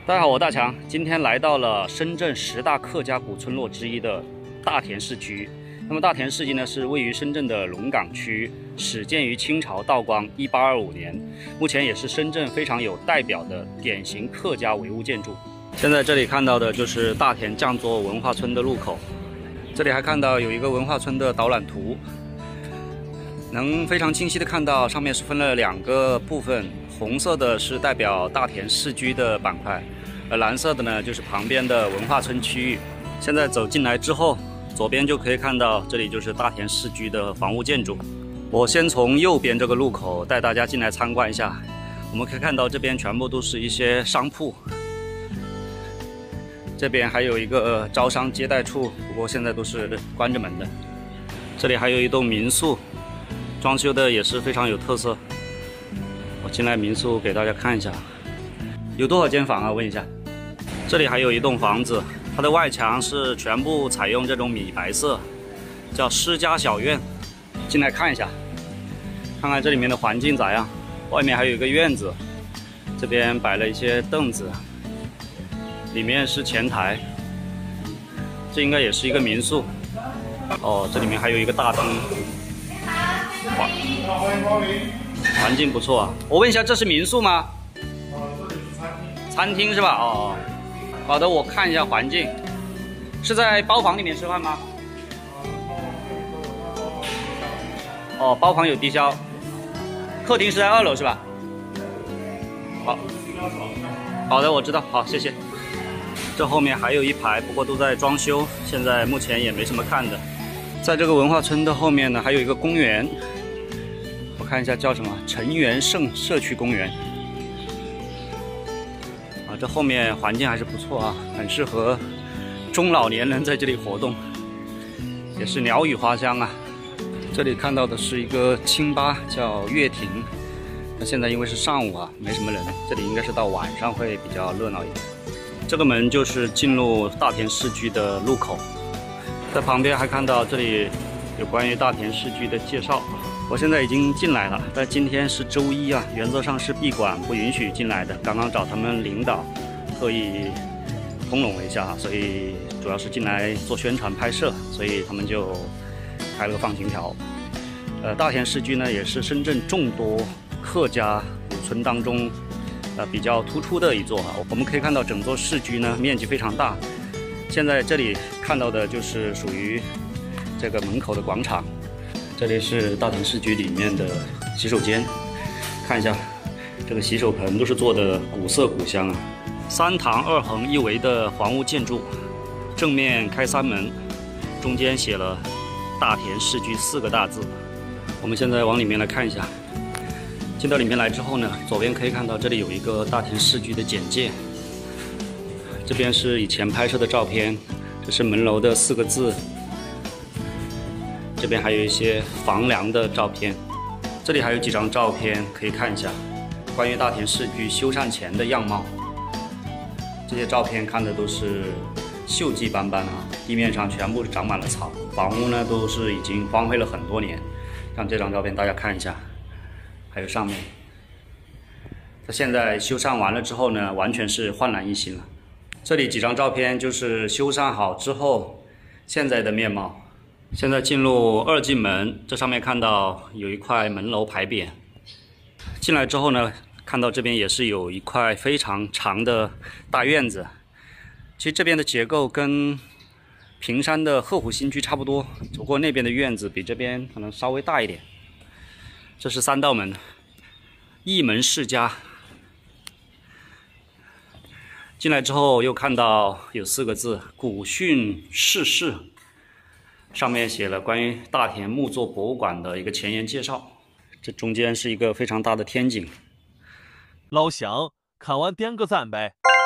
大家好，我大强，今天来到了深圳10大客家古村落之一的大田市居。那么大田市居呢，是位于深圳的龙岗区，始建于清朝道光1825年，目前也是深圳非常有代表的典型客家唯物建筑。现在这里看到的就是大田匠作文化村的入口，这里还看到有一个文化村的导览图，能非常清晰的看到上面是分了2个部分，红色的是代表大田市居的板块。而蓝色的呢，就是旁边的文化村区域。现在走进来之后，左边就可以看到，这里就是大田市居的房屋建筑。我先从右边这个路口带大家进来参观一下。我们可以看到这边全部都是一些商铺，这边还有一个招商接待处，不过现在都是关着门的。这里还有一栋民宿，装修的也是非常有特色。我进来民宿给大家看一下，有多少间房啊？问一下。这里还有一栋房子，它的外墙是全部采用这种米白色，叫施家小院。进来看一下，看看这里面的环境咋样。外面还有一个院子，这边摆了一些凳子，里面是前台，这应该也是一个民宿。哦，这里面还有一个大厅，环境不错啊。我问一下，这是民宿吗？这里是餐厅是吧？哦，好的，我看一下环境，是在包房里面吃饭吗？哦，包房有低消，客厅是在2楼是吧？好，好的，我知道，好，谢谢。这后面还有一排，不过都在装修，现在目前也没什么看的。在这个文化村的后面呢，还有一个公园，我看一下叫什么，陈元盛社区公园。这后面环境还是不错啊，很适合中老年人在这里活动，也是鸟语花香啊。这里看到的是一个清吧，叫乐亭。那现在因为是上午啊，没什么人，这里应该是到晚上会比较热闹一点。这个门就是进入大田市居的入口，在旁边还看到这里有关于大田市居的介绍。我现在已经进来了，但今天是周一啊，原则上是闭馆，不允许进来的。刚刚找他们领导特意通融了一下，所以主要是进来做宣传拍摄，所以他们就开了个放行条。大田市居呢，也是深圳众多客家古村当中比较突出的一座啊。我们可以看到整座市居呢面积非常大，现在这里看到的就是属于这个门口的广场。这里是大田市居里面的洗手间，看一下这个洗手盆都是做的古色古香啊。3堂2横1围的房屋建筑，正面开3门，中间写了大田市居4个大字。我们现在往里面来看一下。进到里面来之后呢，左边可以看到这里有一个大田市居的简介，这边是以前拍摄的照片，这是门楼的4个字。这边还有一些房梁的照片，这里还有几张照片可以看一下，关于大田市居修缮前的样貌。这些照片看的都是锈迹斑斑啊，地面上全部长满了草，房屋呢都是已经荒废了很多年。像这张照片大家看一下，还有上面，它现在修缮完了之后呢，完全是焕然一新了。这里几张照片就是修缮好之后现在的面貌。现在进入2进门，这上面看到有一块门楼牌匾。进来之后呢，看到这边也是有一块非常长的大院子。其实这边的结构跟平山的鹤湖新居差不多，只不过那边的院子比这边可能稍微大一点。这是3道门，一门世家。进来之后又看到有4个字“古训世事”。上面写了关于大田木作博物馆的一个前言介绍，这中间是一个非常大的天井。 老乡，看完点个赞呗。